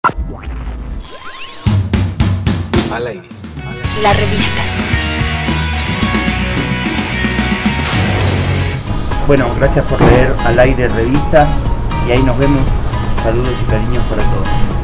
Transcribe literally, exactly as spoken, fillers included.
Al aire. La revista. Bueno, gracias por leer Al Aire Revista y ahí nos vemos. Saludos y cariños para todos.